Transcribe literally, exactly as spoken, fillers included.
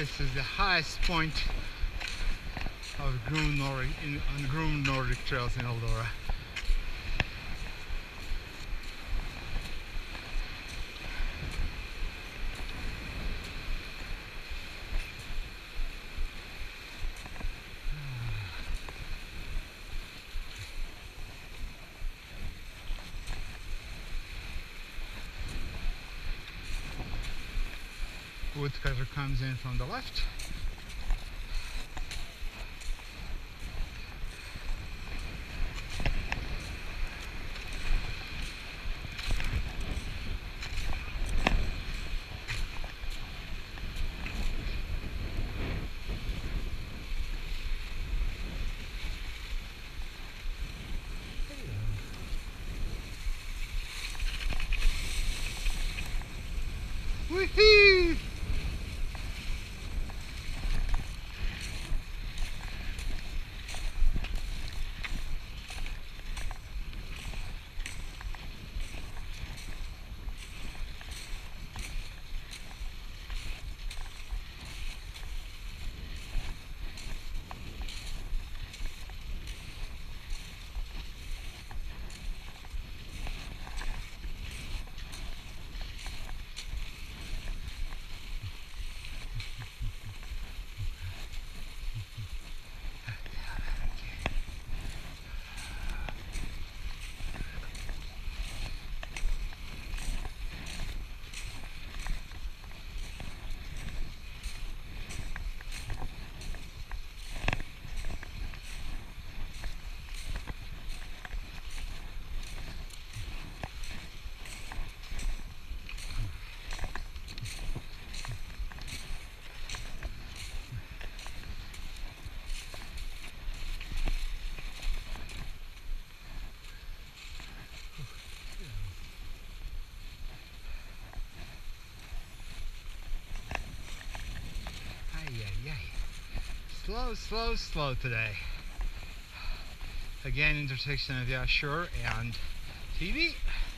This is the highest point of Groom Nordic in, on the Groom Nordic trails in Eldora. Woodcutter comes in from the left. Woohoo! Slow, slow, slow today. Again, intersection of Yashur and Phoebe.